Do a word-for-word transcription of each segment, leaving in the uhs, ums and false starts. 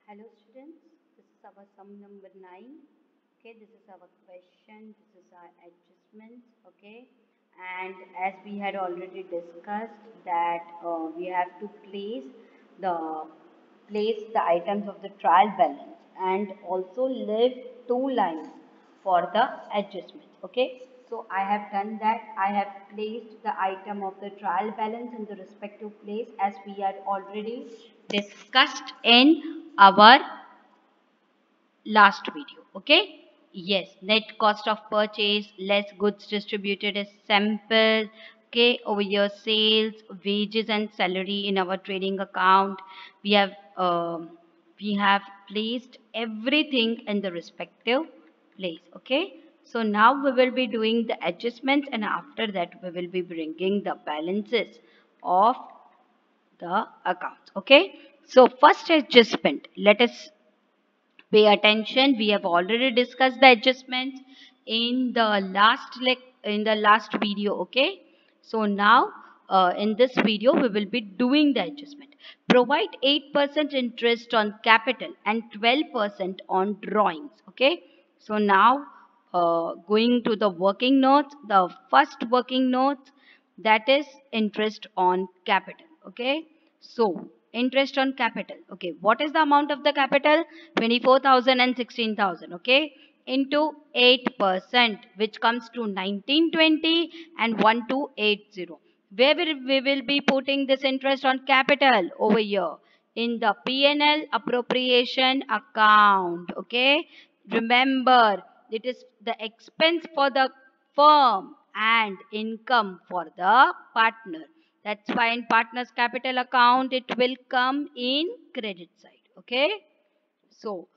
Hello students, this is our sum number nine. Okay, this is our question, this is our adjustments. Okay, and as we had already discussed that uh, we have to place the place the items of the trial balance and also leave two lines for the adjustment. Okay, so I have done that. I have placed the item of the trial balance in the respective place as we had already discussed in our last video. Okay, yes, net cost of purchase less goods distributed is sample. Okay, over here sales, wages and salary in our trading account. We have um, we have placed everything in the respective place. Okay, so now we will be doing the adjustments, and after that we will be bringing the balances of the accounts. Okay, so first adjustment, let us pay attention. We have already discussed the adjustments in the last lec in the last video. Okay, so now uh, in this video we will be doing the adjustment. Provide eight percent interest on capital and twelve percent on drawings. Okay, so now uh, going to the working notes, the first working notes, that is interest on capital. Okay, so interest on capital. Okay, what is the amount of the capital? twenty-four thousand and sixteen thousand. Okay, into eight percent, which comes to nineteen twenty and one two eight zero. Where will we will be putting this interest on capital? Over here in the P and L appropriation account. Okay, remember it is the expense for the firm and income for the partner. That's why in partner's capital account it will come in credit side. Okay, so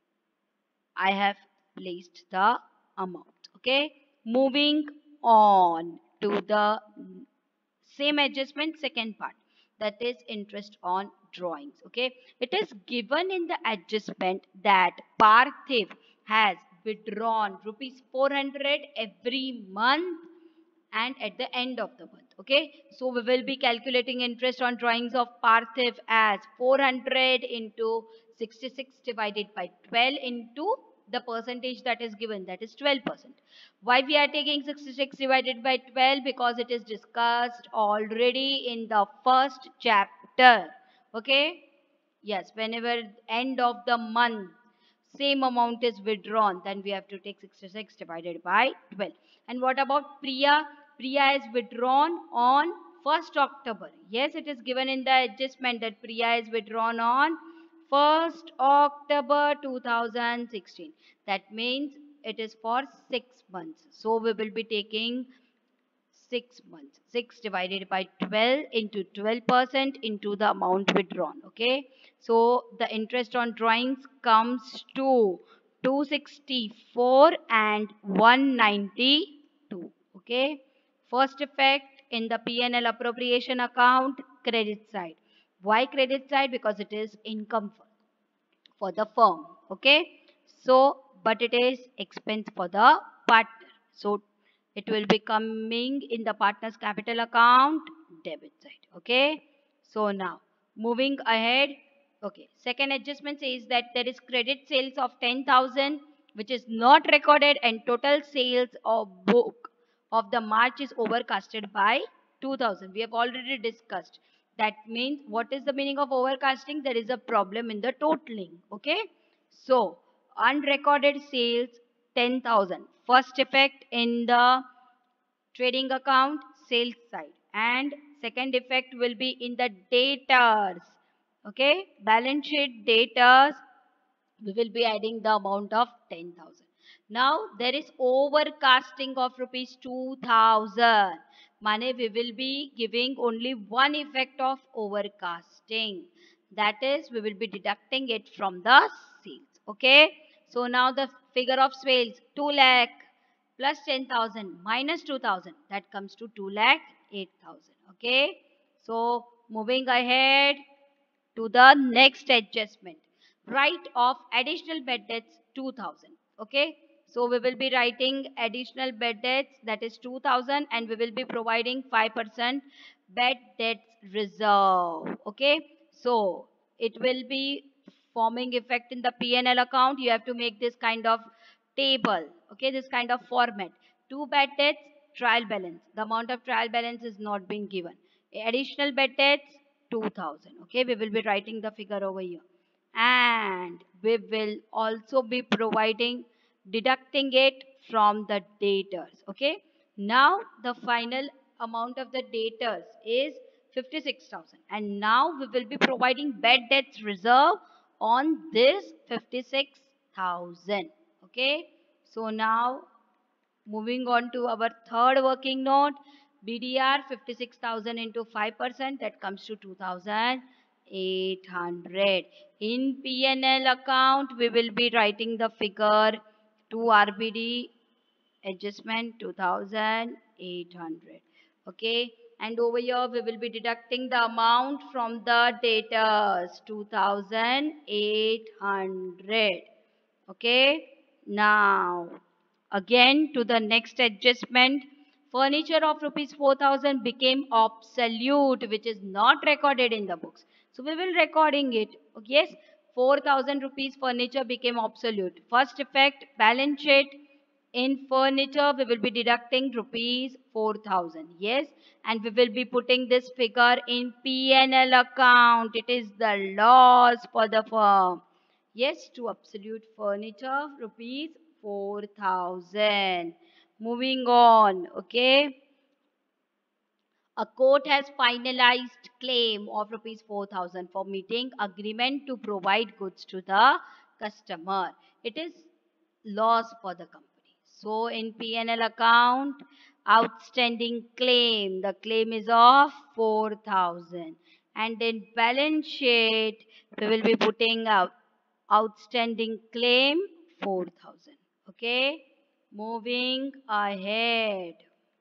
I have placed the amount. Okay, moving on to the same adjustment, second part, that is interest on drawings. Okay, it is given in the adjustment that Parthiv has withdrawn rupees four hundred every month and at the end of the month. Okay, so we will be calculating interest on drawings of Parthiv as four hundred into sixty-six divided by twelve into the percentage that is given, that is twelve percent. Why we are taking sixty-six divided by twelve? Because it is discussed already in the first chapter. Okay, yes, whenever end of the month same amount is withdrawn, then we have to take sixty-six divided by twelve. And what about Priya? Priya is withdrawn on first October. Yes, it is given in the adjustment that Priya is withdrawn on first October two thousand sixteen. That means it is for six months. So we will be taking six months. six divided by twelve into twelve percent into the amount withdrawn. Okay. So the interest on drawings comes to two hundred sixty-four and one hundred ninety-two. Okay. First effect in the P and L appropriation account, credit side. Why credit side? Because it is income for the firm. Okay. So, but it is expense for the partner. So, it will be coming in the partner's capital account, debit side. Okay. So, now moving ahead. Okay. Second adjustment says that there is credit sales of ten thousand which is not recorded, and total sales of book of the March is overcasted by two thousand. We have already discussed. That means what is the meaning of overcasting? There is a problem in the totaling. Okay. So unrecorded sales ten thousand. First effect in the trading account sales side, and second effect will be in the debtors. Okay. Balance sheet debtors, we will be adding the amount of ten thousand. Now there is overcasting of rupees two thousand. Money we will be giving only one effect of overcasting. That is, we will be deducting it from the sales. Okay. So now the figure of sales two lakh plus ten thousand minus two thousand, that comes to two lakh eight thousand. Okay. So moving ahead to the next adjustment, write off additional bed debts two thousand. Okay, so we will be writing additional bed debts, that is two thousand, and we will be providing five percent bed debts reserve. Okay, so it will be forming effect in the P and L account, you have to make this kind of table, okay, this kind of format. Two bad debts, trial balance. The amount of trial balance is not being given. Additional bad debts, two thousand. Okay, we will be writing the figure over here. And we will also be providing, deducting it from the debtors. Okay, now the final amount of the debtors is fifty-six thousand, and now we will be providing bad debts reserve on this fifty-six thousand. Okay, so now moving on to our third working note, B D R fifty-six thousand into five percent, that comes to two thousand eight hundred. In P and L account, we will be writing the figure to R B D adjustment two thousand eight hundred. Okay, and over here we will be deducting the amount from the debtors two thousand eight hundred. Okay, now again to the next adjustment, furniture of rupees four thousand became obsolete, which is not recorded in the books. So we will recording it. Okay, yes, four thousand rupees furniture became obsolete. First effect, balance sheet. In furniture, we will be deducting rupees four thousand. Yes, and we will be putting this figure in P and L account. It is the loss for the firm. Yes, to obsolete furniture, rupees four thousand. Moving on, okay. A court has finalized claim of rupees four thousand for meeting agreement to provide goods to the customer. It is loss for the company. So in P and L account, outstanding claim, the claim is of four thousand. And in balance sheet, we will be putting out outstanding claim four thousand. Okay, moving ahead.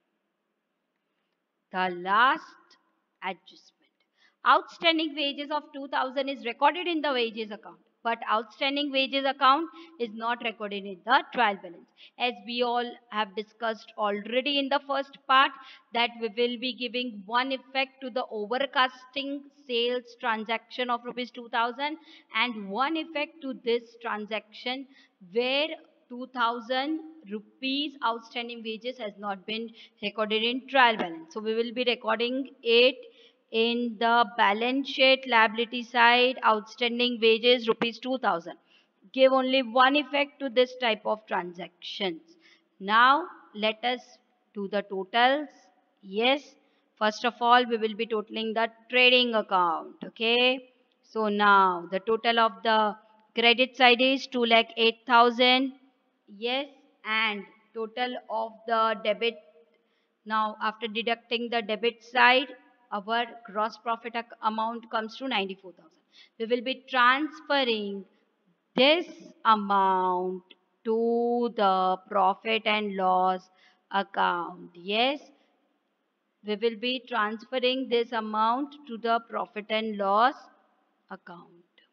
The last adjustment. Outstanding wages of two thousand is recorded in the wages account, but outstanding wages account is not recorded in the trial balance. As we all have discussed already in the first part, that we will be giving one effect to the overcasting sales transaction of rupees two thousand and one effect to this transaction where two thousand rupees outstanding wages has not been recorded in trial balance. So we will be recording it in the balance sheet liability side, outstanding wages rupees two thousand. Give only one effect to this type of transactions. Now let us do the totals. Yes, first of all we will be totaling the trading account. Okay, so now the total of the credit side is two lakh eight thousand. Yes, and total of the debit, now after deducting the debit side, our gross profit ac- amount comes to ninety-four thousand. We will be transferring this amount to the profit and loss account. Yes, we will be transferring this amount to the profit and loss account.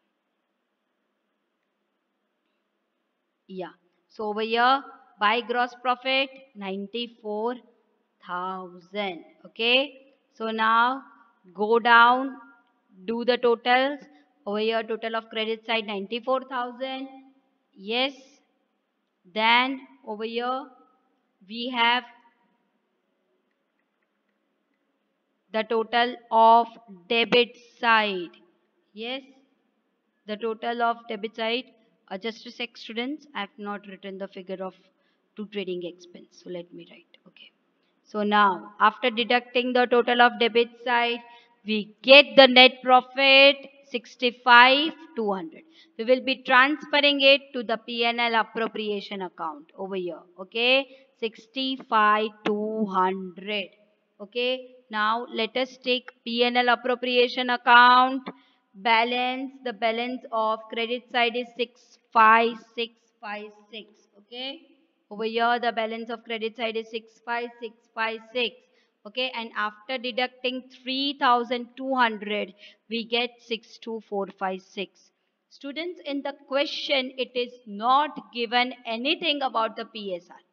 Yeah, so over here, by gross profit ninety-four thousand. Okay, so now go down, do the totals. Over here, total of credit side ninety-four thousand. Yes, then over here we have the total of debit side. Yes, the total of debit side. Uh, just a sec, students. I have not written the figure of to trading expense. So let me write. Okay. So now, after deducting the total of debit side, we get the net profit sixty-five two hundred. We will be transferring it to the P and L appropriation account over here. Okay, sixty-five two hundred. Okay, now let us take P and L appropriation account. Balance, the balance of credit side is six five six five six. Okay, over here the balance of credit side is six five six five six. Okay, and after deducting three thousand two hundred, we get six two four five six. Students, in the question it is not given anything about the P S R.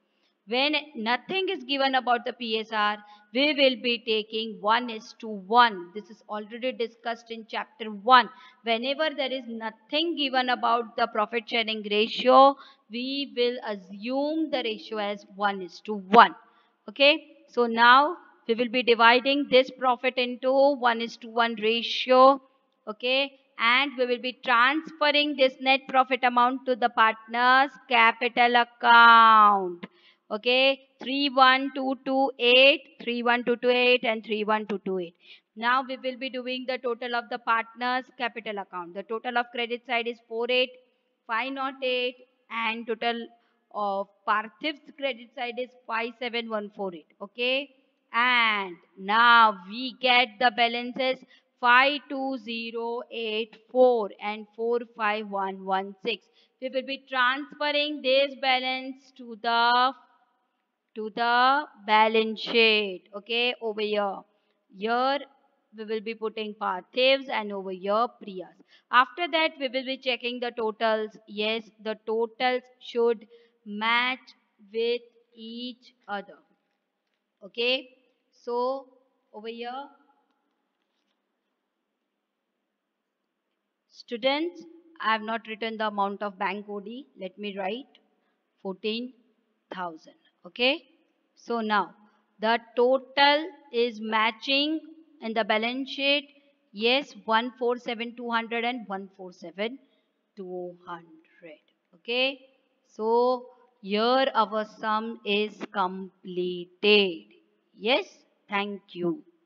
When nothing is given about the P S R, we will be taking one is to one. This is already discussed in chapter one. Whenever there is nothing given about the profit sharing ratio, we will assume the ratio as one is to one. Okay, so now we will be dividing this profit into one is to one ratio. Okay, and we will be transferring this net profit amount to the partner's capital account. Okay, three one two two eight, three one two two eight and three one two two eight. Now we will be doing the total of the partner's capital account. The total of credit side is four eight five zero eight and total of Parthiv's credit side is five seven one four eight. Okay, and now we get the balances five two zero eight four and four five one one six. We will be transferring this balance to the to the balance sheet. Okay, over here. Here we will be putting Parthiv's and over here Priya's. After that, we will be checking the totals. Yes, the totals should match with each other. Okay, so over here, students, I have not written the amount of bank O D. Let me write fourteen thousand. Okay, so now the total is matching in the balance sheet. Yes, one four seven two hundred and one four seven two hundred. Okay, so here our sum is completed. Yes, thank you.